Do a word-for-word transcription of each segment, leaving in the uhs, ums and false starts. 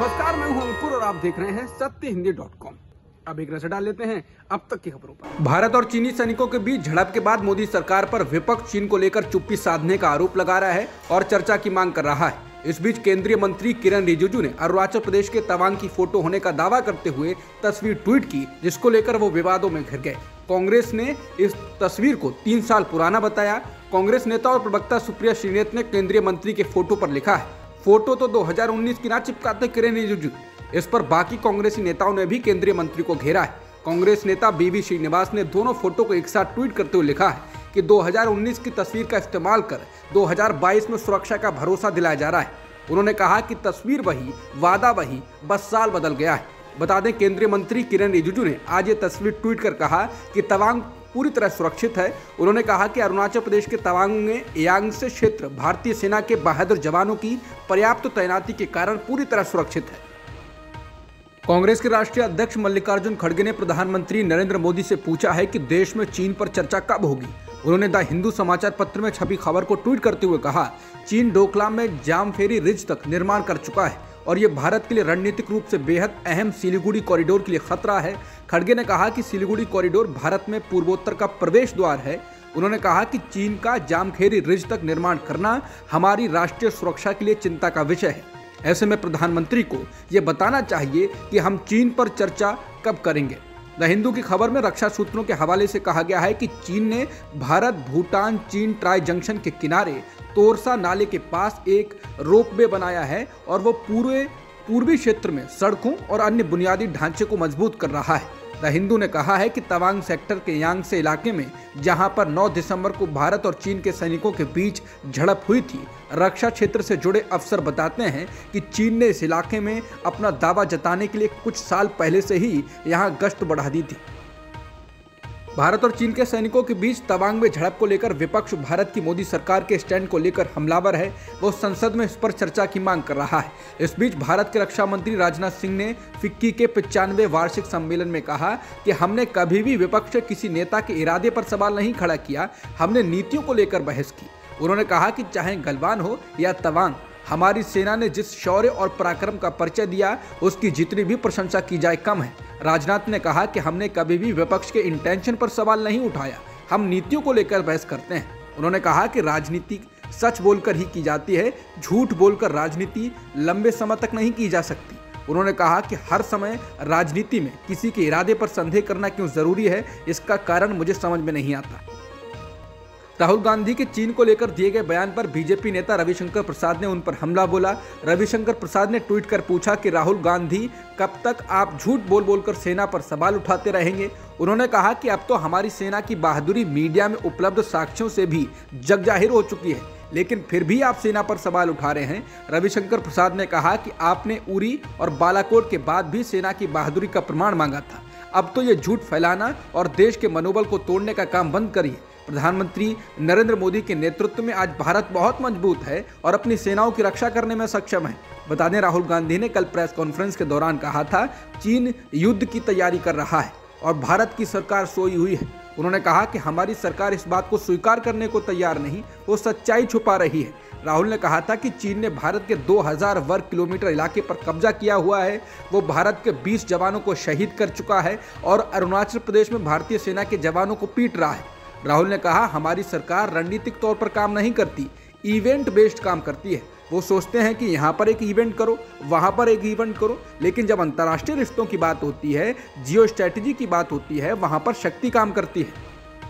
नमस्कार, मैं हूं अंकुर और आप देख रहे हैं सत्य हिंदी डॉट कॉम। अब एक नजर डाल लेते हैं अब तक की खबरों पर। भारत और चीनी सैनिकों के बीच झड़प के बाद मोदी सरकार पर विपक्ष चीन को लेकर चुप्पी साधने का आरोप लगा रहा है और चर्चा की मांग कर रहा है। इस बीच केंद्रीय मंत्री किरण रिजिजू ने अरुणाचल प्रदेश के तवांग की फोटो होने का दावा करते हुए तस्वीर ट्वीट की, जिसको लेकर वो विवादों में घिर गए। कांग्रेस ने इस तस्वीर को तीन साल पुराना बताया। कांग्रेस नेता और प्रवक्ता सुप्रिया श्रीनेत ने केंद्रीय मंत्री के फोटो पर लिखा है, फोटो तो दो हज़ार उन्नीस की ना चिपकाते किरण रिजिजू। इस पर बाकी कांग्रेसी नेताओं ने भी केंद्रीय मंत्री को घेरा है। कांग्रेस नेता बीवी श्रीनिवास ने दोनों फोटो को एक साथ ट्वीट करते हुए लिखा है कि दो हज़ार उन्नीस की तस्वीर का इस्तेमाल कर दो हज़ार बाईस में सुरक्षा का भरोसा दिलाया जा रहा है। उन्होंने कहा कि तस्वीर वही, वादा वही, बस साल बदल गया है। बता दें, केंद्रीय मंत्री किरण रिजिजू ने आज ये तस्वीर ट्वीट कर कहा कि तवांग पूरी तरह सुरक्षित है। उन्होंने कहा कि अरुणाचल प्रदेश के तवांग में यांगसे क्षेत्र भारतीय सेना के बहादुर जवानों की पर्याप्त तैनाती के कारण पूरी तरह सुरक्षित है। कांग्रेस के राष्ट्रीय अध्यक्ष मल्लिकार्जुन खड़गे ने प्रधानमंत्री नरेंद्र मोदी से पूछा है कि देश में चीन पर चर्चा कब होगी। उन्होंने द हिंदू समाचार पत्र में छपी खबर को ट्वीट करते हुए कहा, चीन डोकलाम में जामफेरी रिज तक निर्माण कर चुका है और ये भारत के लिए रणनीतिक रूप से बेहद अहम सिलीगुड़ी कॉरिडोर के लिए खतरा है। खड़गे ने कहा कि सिलीगुड़ी कॉरिडोर भारत में पूर्वोत्तर का प्रवेश द्वार है। उन्होंने कहा कि चीन का जामखेरी रिज तक निर्माण करना हमारी राष्ट्रीय सुरक्षा के लिए चिंता का विषय है। ऐसे में प्रधानमंत्री को ये बताना चाहिए कि हम चीन पर चर्चा कब करेंगे। द हिंदू की खबर में रक्षा सूत्रों के हवाले से कहा गया है कि चीन ने भारत भूटान चीन ट्राई जंक्शन के किनारे तोरसा नाले के पास एक रोपवे बनाया है और वो पूरे पूर्वी क्षेत्र में सड़कों और अन्य बुनियादी ढांचे को मजबूत कर रहा है। द हिंदू ने कहा है कि तवांग सेक्टर के यांगसे इलाके में जहां पर नौ दिसंबर को भारत और चीन के सैनिकों के बीच झड़प हुई थी, रक्षा क्षेत्र से जुड़े अफसर बताते हैं कि चीन ने इस इलाके में अपना दावा जताने के लिए कुछ साल पहले से ही यहां गश्त बढ़ा दी थी। भारत और चीन के सैनिकों के बीच तवांग में झड़प को लेकर विपक्ष भारत की मोदी सरकार के स्टैंड को लेकर हमलावर है। वो संसद में इस पर चर्चा की मांग कर रहा है। इस बीच भारत के रक्षा मंत्री राजनाथ सिंह ने फिक्की के पचानवे वार्षिक सम्मेलन में कहा कि हमने कभी भी विपक्ष के किसी नेता के इरादे पर सवाल नहीं खड़ा किया, हमने नीतियों को लेकर बहस की। उन्होंने कहा कि चाहे गलवान हो या तवांग, हमारी सेना ने जिस शौर्य और पराक्रम का परिचय दिया उसकी जितनी भी प्रशंसा की जाए कम है। राजनाथ ने कहा कि हमने कभी भी विपक्ष के इंटेंशन पर सवाल नहीं उठाया, हम नीतियों को लेकर बहस करते हैं। उन्होंने कहा कि राजनीति सच बोलकर ही की जाती है, झूठ बोलकर राजनीति लंबे समय तक नहीं की जा सकती। उन्होंने कहा कि हर समय राजनीति में किसी के इरादे पर संदेह करना क्यों जरूरी है, इसका कारण मुझे समझ में नहीं आता। राहुल गांधी के चीन को लेकर दिए गए बयान पर बीजेपी नेता रविशंकर प्रसाद ने उन पर हमला बोला। रविशंकर प्रसाद ने ट्वीट कर पूछा कि राहुल गांधी, कब तक आप झूठ बोल बोलकर सेना पर सवाल उठाते रहेंगे। उन्होंने कहा कि अब तो हमारी सेना की बहादुरी मीडिया में उपलब्ध साक्ष्यों से भी जग जाहिर हो चुकी है, लेकिन फिर भी आप सेना पर सवाल उठा रहे हैं। रविशंकर प्रसाद ने कहा कि आपने उरी और बालाकोट के बाद भी सेना की बहादुरी का प्रमाण मांगा था, अब तो ये झूठ फैलाना और देश के मनोबल को तोड़ने का काम बंद करिए। प्रधानमंत्री नरेंद्र मोदी के नेतृत्व में आज भारत बहुत मजबूत है और अपनी सेनाओं की रक्षा करने में सक्षम है। बता दें, राहुल गांधी ने कल प्रेस कॉन्फ्रेंस के दौरान कहा था, चीन युद्ध की तैयारी कर रहा है और भारत की सरकार सोई हुई है। उन्होंने कहा कि हमारी सरकार इस बात को स्वीकार करने को तैयार नहीं, वो सच्चाई छुपा रही है। राहुल ने कहा था कि चीन ने भारत के दो हज़ार वर्ग किलोमीटर इलाके पर कब्जा किया हुआ है, वो भारत के बीस जवानों को शहीद कर चुका है और अरुणाचल प्रदेश में भारतीय सेना के जवानों को पीट रहा है। राहुल ने कहा, हमारी सरकार रणनीतिक तौर पर काम नहीं करती, इवेंट बेस्ड काम करती है। वो सोचते हैं कि यहाँ पर एक इवेंट करो, वहाँ पर एक इवेंट करो, लेकिन जब अंतर्राष्ट्रीय रिश्तों की बात होती है, जियो स्ट्रैटेजी की बात होती है, वहाँ पर शक्ति काम करती है।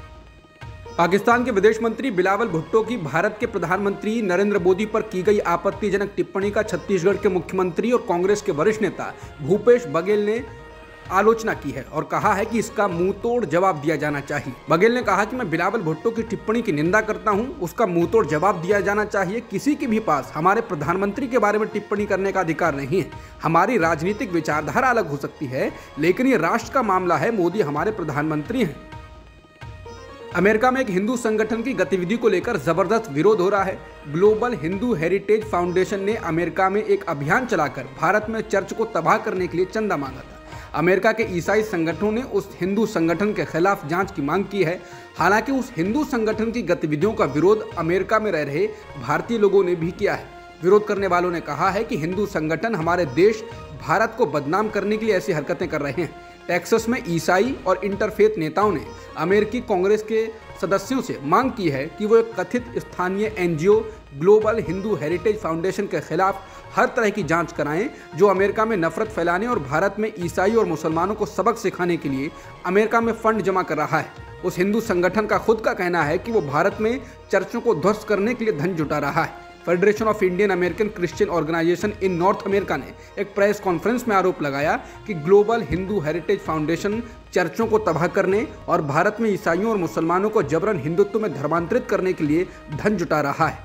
पाकिस्तान के विदेश मंत्री बिलावल भुट्टो की भारत के प्रधानमंत्री नरेंद्र मोदी पर की गई आपत्तिजनक टिप्पणी का छत्तीसगढ़ के मुख्यमंत्री और कांग्रेस के वरिष्ठ नेता भूपेश बघेल ने आलोचना की है और कहा है कि इसका मुंह तोड़ जवाब दिया जाना चाहिए। बघेल ने कहा कि मैं बिलावल भुट्टो की टिप्पणी की निंदा करता हूं, उसका मुंह तोड़ जवाब दिया जाना चाहिए। किसी के भी पास हमारे प्रधानमंत्री के बारे में टिप्पणी करने का अधिकार नहीं है। हमारी राजनीतिक विचारधारा अलग हो सकती है, लेकिन ये राष्ट्र का मामला है। मोदी हमारे प्रधानमंत्री हैं। अमेरिका में एक हिंदू संगठन की गतिविधि को लेकर जबरदस्त विरोध हो रहा है। ग्लोबल हिंदू हेरिटेज फाउंडेशन ने अमेरिका में एक अभियान चलाकर भारत में चर्च को तबाह करने के लिए चंदा मांगा था। अमेरिका के ईसाई संगठनों ने उस हिंदू संगठन के खिलाफ जांच की मांग की है। हालांकि उस हिंदू संगठन की गतिविधियों का विरोध अमेरिका में रह रहे भारतीय लोगों ने भी किया है। विरोध करने वालों ने कहा है कि हिंदू संगठन हमारे देश भारत को बदनाम करने के लिए ऐसी हरकतें कर रहे हैं। टेक्सास में ईसाई और इंटरफेथ नेताओं ने अमेरिकी कांग्रेस के सदस्यों से मांग की है कि वो एक कथित स्थानीय NGO Global Hindu Heritage Foundation के खिलाफ हर तरह की जांच कराएं, जो अमेरिका में नफरत फैलाने और भारत में ईसाई और मुसलमानों को सबक सिखाने के लिए अमेरिका में फंड जमा कर रहा है। उस हिंदू संगठन का खुद का कहना है कि वो भारत में चर्चों को ध्वस्त करने के लिए धन जुटा रहा है। Federation of Indian American Christian Organization in North America ने एक प्रेस कॉन्फ्रेंस में आरोप लगाया कि ग्लोबल हिंदू हेरिटेज फाउंडेशन चर्चों को तबाह करने और भारत में ईसाइयों और मुसलमानों को जबरन हिंदुत्व में धर्मांतरित करने के लिए धन जुटा रहा है।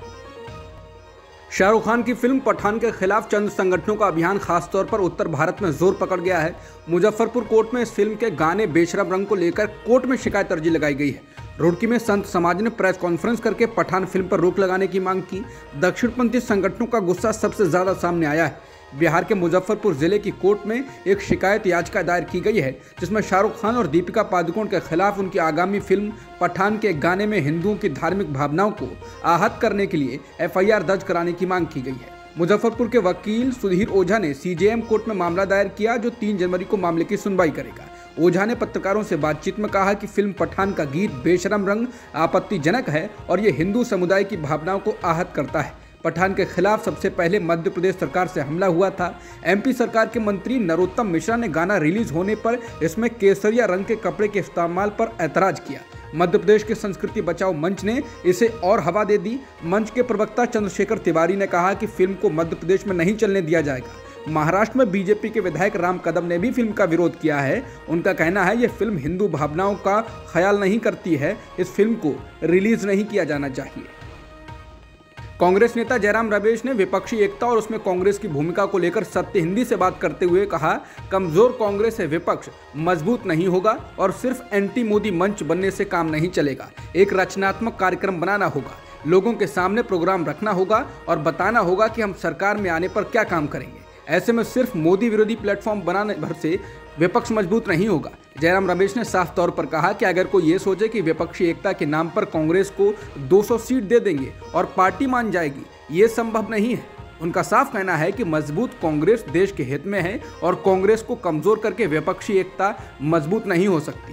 शाहरुख खान की फिल्म पठान के खिलाफ चंद संगठनों का अभियान खासतौर पर उत्तर भारत में जोर पकड़ गया है। मुजफ्फरपुर कोर्ट में इस फिल्म के गाने बेशरम रंग को लेकर कोर्ट में शिकायत अर्जी लगाई गई है। रुड़की में संत समाज ने प्रेस कॉन्फ्रेंस करके पठान फिल्म पर रोक लगाने की मांग की। दक्षिणपंथी संगठनों का गुस्सा सबसे ज्यादा सामने आया है। बिहार के मुजफ्फरपुर जिले की कोर्ट में एक शिकायत याचिका दायर की गई है, जिसमें शाहरुख खान और दीपिका पादुकोण के खिलाफ उनकी आगामी फिल्म पठान के गाने में हिंदुओं की धार्मिक भावनाओं को आहत करने के लिए एफ आई आर दर्ज कराने की मांग की गई है। मुजफ्फरपुर के वकील सुधीर ओझा ने सी जे एम कोर्ट में मामला दायर किया, जो तीन जनवरी को मामले की सुनवाई करेगा। ओझा ने पत्रकारों से बातचीत में कहा कि फिल्म पठान का गीत बेशरम रंग आपत्तिजनक है और ये हिंदू समुदाय की भावनाओं को आहत करता है। पठान के खिलाफ सबसे पहले मध्य प्रदेश सरकार से हमला हुआ था। एम पी सरकार के मंत्री नरोत्तम मिश्रा ने गाना रिलीज होने पर इसमें केसरिया रंग के कपड़े के इस्तेमाल पर ऐतराज किया। मध्य प्रदेश के संस्कृति बचाओ मंच ने इसे और हवा दे दी। मंच के प्रवक्ता चंद्रशेखर तिवारी ने कहा कि फिल्म को मध्य प्रदेश में नहीं चलने दिया जाएगा। महाराष्ट्र में बीजेपी के विधायक राम कदम ने भी फिल्म का विरोध किया है। उनका कहना है ये फिल्म हिंदू भावनाओं का ख्याल नहीं करती है, इस फिल्म को रिलीज नहीं किया जाना चाहिए। कांग्रेस नेता जयराम रमेश ने विपक्षी एकता और उसमें कांग्रेस की भूमिका को लेकर सत्य हिंदी से बात करते हुए कहा, कमजोर कांग्रेस से विपक्ष मजबूत नहीं होगा और सिर्फ एंटी मोदी मंच बनने से काम नहीं चलेगा। एक रचनात्मक कार्यक्रम बनाना होगा, लोगों के सामने प्रोग्राम रखना होगा और बताना होगा कि हम सरकार में आने पर क्या काम करेंगे। ऐसे में सिर्फ मोदी विरोधी प्लेटफॉर्म बनाने भर से विपक्ष मजबूत नहीं होगा। जयराम रमेश ने साफ तौर पर कहा कि अगर कोई ये सोचे कि विपक्षी एकता के नाम पर कांग्रेस को दो सौ सीट दे देंगे और पार्टी मान जाएगी, ये संभव नहीं है। उनका साफ कहना है कि मजबूत कांग्रेस देश के हित में है और कांग्रेस को कमजोर करके विपक्षी एकता मजबूत नहीं हो सकती।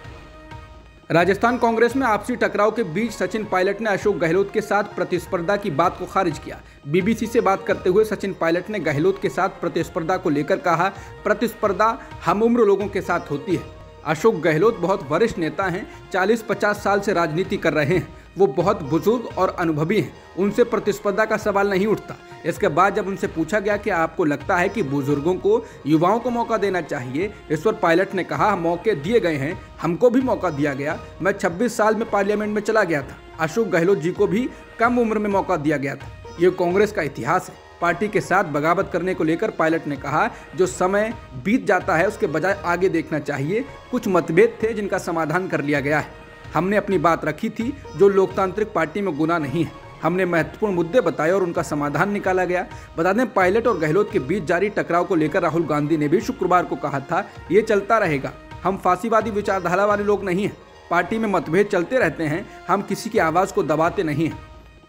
राजस्थान कांग्रेस में आपसी टकराव के बीच सचिन पायलट ने अशोक गहलोत के साथ प्रतिस्पर्धा की बात को खारिज किया। बी बी सी से बात करते हुए सचिन पायलट ने गहलोत के साथ प्रतिस्पर्धा को लेकर कहा, प्रतिस्पर्धा हम उम्र लोगों के साथ होती है। अशोक गहलोत बहुत वरिष्ठ नेता हैं, चालीस पचास साल से राजनीति कर रहे हैं, वो बहुत बुजुर्ग और अनुभवी हैं, उनसे प्रतिस्पर्धा का सवाल नहीं उठता। इसके बाद जब उनसे पूछा गया कि आपको लगता है कि बुजुर्गों को युवाओं को मौका देना चाहिए, इस पर पायलट ने कहा, मौके दिए गए हैं, हमको भी मौका दिया गया। मैं छब्बीस साल में पार्लियामेंट में चला गया था, अशोक गहलोत जी को भी कम उम्र में मौका दिया गया था। ये कांग्रेस का इतिहास है। पार्टी के साथ बगावत करने को लेकर पायलट ने कहा, जो समय बीत जाता है उसके बजाय आगे देखना चाहिए। कुछ मतभेद थे जिनका समाधान कर लिया गया है। हमने अपनी बात रखी थी, जो लोकतांत्रिक पार्टी में गुनाह नहीं है। हमने महत्वपूर्ण मुद्दे बताए और उनका समाधान निकाला गया। बता दें, पायलट और गहलोत के बीच जारी टकराव को लेकर राहुल गांधी ने भी शुक्रवार को कहा था, ये चलता रहेगा। हम फांसीवादी विचारधारा वाले लोग नहीं हैं। पार्टी में मतभेद चलते रहते हैं, हम किसी की आवाज को दबाते नहीं हैं।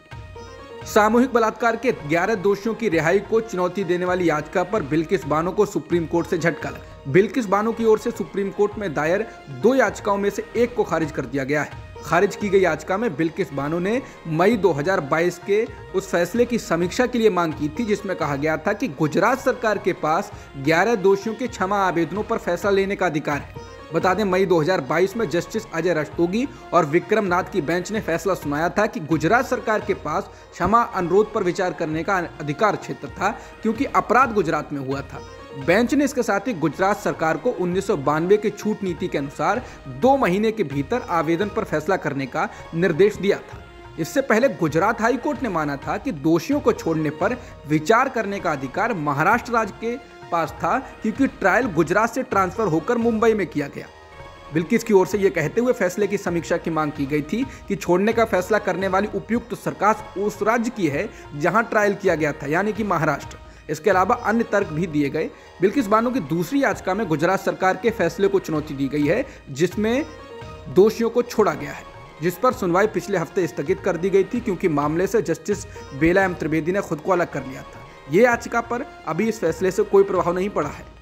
सामूहिक बलात्कार के ग्यारह दोषियों की रिहाई को चुनौती देने वाली याचिका पर बिल्किस बानो को सुप्रीम कोर्ट से झटका लगा। बिल्किस बानो की ओर से सुप्रीम कोर्ट में दायर दो याचिकाओं में से एक को खारिज कर दिया गया है। खारिज की गई याचिका में बिल्किस बानो ने मई दो हज़ार बाईस के उस फैसले की समीक्षा के लिए मांग की थी, जिसमें कहा गया था कि गुजरात सरकार के पास ग्यारह दोषियों के क्षमा आवेदनों पर फैसला लेने का अधिकार है। बता दें, मई दो हज़ार बाईस में जस्टिस अजय रस्तोगी और विक्रम नाथ की बेंच ने फैसला सुनाया था कि गुजरात सरकार के पास क्षमा अनुरोध पर विचार करने का अधिकार क्षेत्र था, क्योंकि अपराध गुजरात में हुआ था। बेंच ने इसके साथ ही गुजरात सरकार को उन्नीस सौ बानवे के छूट नीति के अनुसार दो महीने के भीतर आवेदन पर फैसला करने का निर्देश दिया था। इससे पहले गुजरात हाई कोर्ट ने माना था कि दोषियों को छोड़ने पर विचार करने का अधिकार महाराष्ट्र राज्य के पास था, क्योंकि ट्रायल गुजरात से ट्रांसफर होकर मुंबई में किया गया। बिल्किस की ओर से यह कहते हुए फैसले की समीक्षा की मांग की गई थी कि छोड़ने का फैसला करने वाली उपयुक्त सरकार उस राज्य की है जहां ट्रायल किया गया था, यानी कि महाराष्ट्र। इसके अलावा अन्य तर्क भी दिए गए। बिल्किस बानो की दूसरी याचिका में गुजरात सरकार के फैसले को चुनौती दी गई है, जिसमें दोषियों को छोड़ा गया है। जिस पर सुनवाई पिछले हफ्ते स्थगित कर दी गई थी क्योंकि मामले से जस्टिस बेला एम त्रिवेदी ने खुद को अलग कर लिया था। ये याचिका पर अभी इस फैसले से कोई प्रभाव नहीं पड़ा है।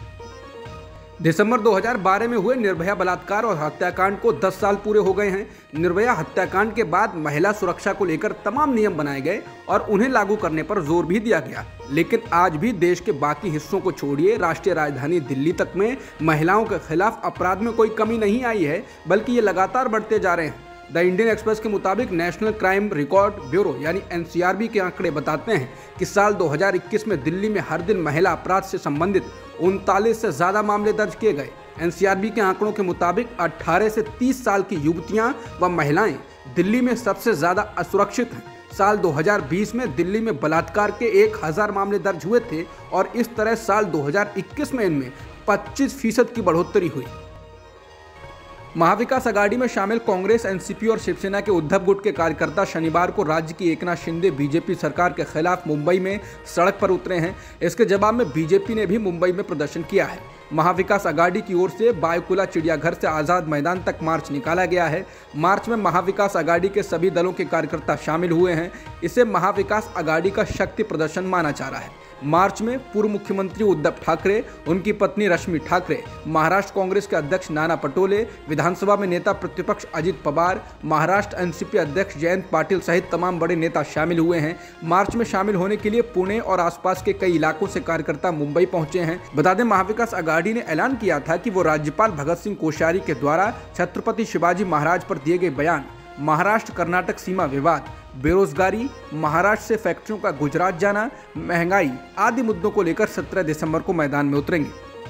दिसंबर दो हज़ार बारह में हुए निर्भया बलात्कार और हत्याकांड को दस साल पूरे हो गए हैं। निर्भया हत्याकांड के बाद महिला सुरक्षा को लेकर तमाम नियम बनाए गए और उन्हें लागू करने पर जोर भी दिया गया, लेकिन आज भी देश के बाकी हिस्सों को छोड़िए राष्ट्रीय राजधानी दिल्ली तक में महिलाओं के खिलाफ अपराध में कोई कमी नहीं आई है, बल्कि ये लगातार बढ़ते जा रहे हैं। द इंडियन एक्सप्रेस के मुताबिक नेशनल क्राइम रिकॉर्ड ब्यूरो यानी एन सी आर बी के आंकड़े बताते हैं कि साल दो हज़ार इक्कीस में दिल्ली में हर दिन महिला अपराध से संबंधित उनतालीस से ज्यादा मामले दर्ज किए गए। एन सी आर बी के आंकड़ों के मुताबिक अठारह से तीस साल की युवतियां व महिलाएं दिल्ली में सबसे ज्यादा असुरक्षित हैं। साल दो हज़ार बीस में दिल्ली में बलात्कार के एक हज़ार मामले दर्ज हुए थे और इस तरह साल दो हज़ार इक्कीस में इनमें पच्चीस फीसद की बढ़ोतरी हुई। महाविकास आघाड़ी में शामिल कांग्रेस, एन सी पी और शिवसेना के उद्धव गुट के कार्यकर्ता शनिवार को राज्य की एकनाथ शिंदे बीजेपी सरकार के खिलाफ मुंबई में सड़क पर उतरे हैं। इसके जवाब में बीजेपी ने भी मुंबई में प्रदर्शन किया है। महाविकास आघाड़ी की ओर से बायकुला चिड़ियाघर से आजाद मैदान तक मार्च निकाला गया है। मार्च में महाविकास आघाड़ी के सभी दलों के कार्यकर्ता शामिल हुए हैं। इसे महाविकास आघाड़ी का शक्ति प्रदर्शन माना जा रहा है। मार्च में पूर्व मुख्यमंत्री उद्धव ठाकरे, उनकी पत्नी रश्मि ठाकरे, महाराष्ट्र कांग्रेस के अध्यक्ष नाना पटोले, विधानसभा में नेता प्रतिपक्ष Ajit Pawar, Maharashtra N C P अध्यक्ष जयंत पाटिल सहित तमाम बड़े नेता शामिल हुए हैं। मार्च में शामिल होने के लिए पुणे और आसपास के कई इलाकों से कार्यकर्ता मुंबई पहुंचे हैं। बता दें, महाविकास आघाड़ी ने ऐलान किया था कि वो राज्यपाल भगत सिंह कोश्यारी के द्वारा छत्रपति शिवाजी महाराज पर दिए गए बयान, महाराष्ट्र कर्नाटक सीमा विवाद, बेरोजगारी, महाराष्ट्र से फैक्ट्रियों का गुजरात जाना, महंगाई आदि मुद्दों को लेकर सत्रह दिसंबर को मैदान में उतरेंगे।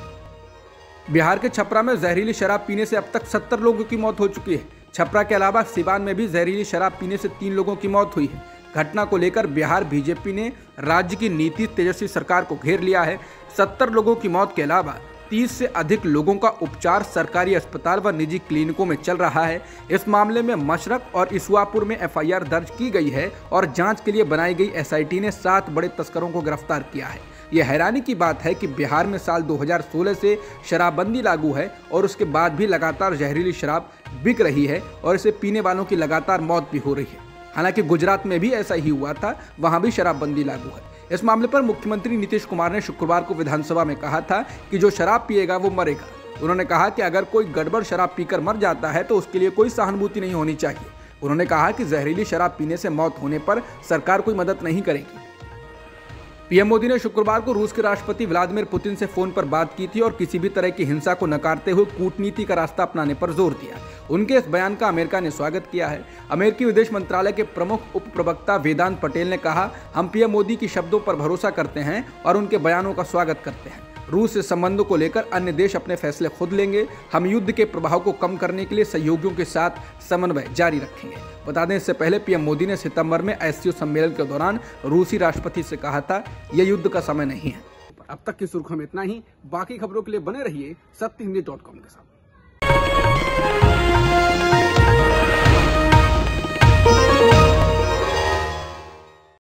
बिहार के छपरा में जहरीली शराब पीने से अब तक सत्तर लोगों की मौत हो चुकी है। छपरा के अलावा सिवान में भी जहरीली शराब पीने से तीन लोगों की मौत हुई है। घटना को लेकर बिहार बीजेपी ने राज्य की नीतीश तेजस्वी सरकार को घेर लिया है। सत्तर लोगों की मौत के अलावा तीस से अधिक लोगों का उपचार सरकारी अस्पताल व निजी क्लिनिकों में चल रहा है। इस मामले में मशरक और इसवापुर में एफ आई आर दर्ज की गई है और जांच के लिए बनाई गई एस आई टी ने सात बड़े तस्करों को गिरफ्तार किया है। यह हैरानी की बात है कि बिहार में साल दो हज़ार सोलह से शराबबंदी लागू है और उसके बाद भी लगातार जहरीली शराब बिक रही है और इसे पीने वालों की लगातार मौत भी हो रही है। हालांकि गुजरात में भी ऐसा ही हुआ था, वहां भी शराबबंदी लागू है। इस मामले पर मुख्यमंत्री नीतीश कुमार ने शुक्रवार को विधानसभा में कहा था कि जो शराब पिएगा वो मरेगा। उन्होंने कहा कि अगर कोई गड़बड़ शराब पीकर मर जाता है तो उसके लिए कोई सहानुभूति नहीं होनी चाहिए। उन्होंने कहा कि जहरीली शराब पीने से मौत होने पर सरकार कोई मदद नहीं करेगी। पीएम मोदी ने शुक्रवार को रूस के राष्ट्रपति व्लादिमीर पुतिन से फोन पर बात की थी और किसी भी तरह की हिंसा को नकारते हुए कूटनीति का रास्ता अपनाने पर जोर दिया। उनके इस बयान का अमेरिका ने स्वागत किया है। अमेरिकी विदेश मंत्रालय के प्रमुख उप प्रवक्ता वेदांत पटेल ने कहा, हम पीएम मोदी की शब्दों पर भरोसा करते हैं और उनके बयानों का स्वागत करते हैं। रूस से संबंधों को लेकर अन्य देश अपने फैसले खुद लेंगे। हम युद्ध के प्रभाव को कम करने के लिए सहयोगियों के साथ समन्वय जारी रखेंगे। बता दें, इससे पहले पीएम मोदी ने सितंबर में एस सी ओ सम्मेलन के दौरान रूसी राष्ट्रपति से कहा था, यह युद्ध का समय नहीं है। अब तक की सुर्खियों में इतना ही। बाकी खबरों के लिए बने रहिए सत्य हिंदी डॉट कॉम के साथ।